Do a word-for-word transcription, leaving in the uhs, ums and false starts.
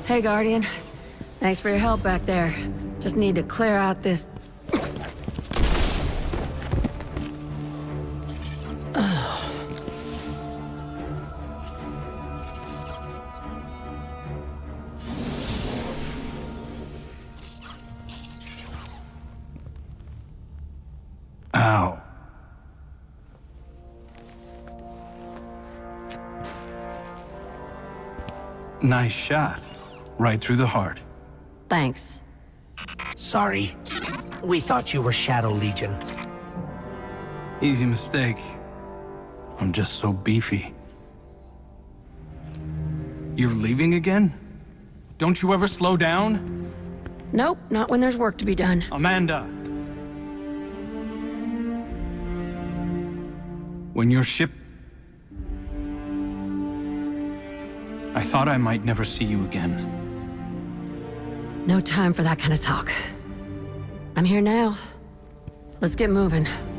Hey, Guardian. Thanks for your help back there. Just need to clear out this... Ow. Nice shot. Right through the heart. Thanks. Sorry. We thought you were Shadow Legion. Easy mistake. I'm just so beefy. You're leaving again? Don't you ever slow down? Nope, not when there's work to be done. Amanda. When your ship... I thought I might never see you again. No time for that kind of talk. I'm here now. Let's get moving.